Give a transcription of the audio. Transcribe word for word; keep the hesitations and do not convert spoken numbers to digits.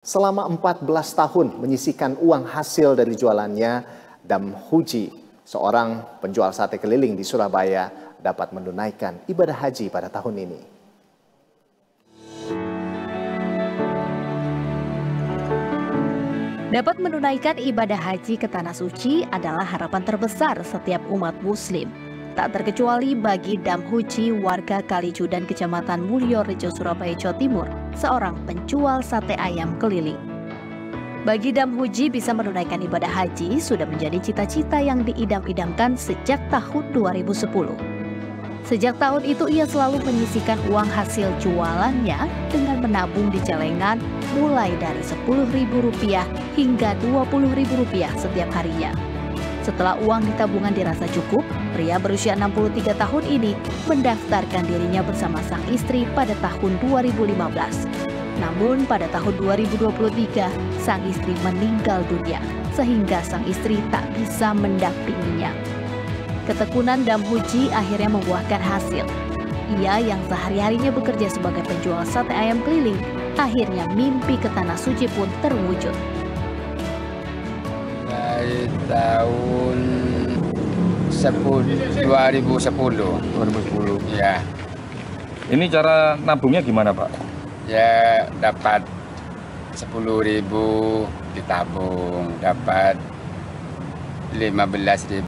selama empat belas tahun menyisihkan uang hasil dari jualannya, Dam Huji, seorang penjual sate keliling di Surabaya, dapat menunaikan ibadah haji pada tahun ini. Dapat menunaikan ibadah haji ke Tanah Suci adalah harapan terbesar setiap umat Muslim. Tak terkecuali bagi Dam Huji, warga Kalijudan, Kecamatan Mulyorejo, Surabaya, Jawa Timur, seorang penjual sate ayam keliling. Bagi Dam Huji, bisa menunaikan ibadah haji sudah menjadi cita-cita yang diidam-idamkan sejak tahun dua ribu sepuluh. Sejak tahun itu ia selalu menyisihkan uang hasil jualannya dengan menabung di celengan mulai dari sepuluh ribu rupiah hingga dua puluh ribu rupiah setiap harinya. Setelah uang di tabungan dirasa cukup, pria berusia enam puluh tiga tahun ini mendaftarkan dirinya bersama sang istri pada tahun dua ribu lima belas. Namun pada tahun dua ribu dua puluh tiga, sang istri meninggal dunia sehingga sang istri tak bisa mendampinginya. Ketekunan Dam Huji akhirnya membuahkan hasil. Ia yang sehari-harinya bekerja sebagai penjual sate ayam keliling, akhirnya mimpi ke Tanah Suci pun terwujud. Dari tahun dua ribu sepuluh. dua ribu sepuluh. Ya. Ini cara nabungnya gimana, Pak? Ya dapat sepuluh ribu ditabung, dapat lima belas ribu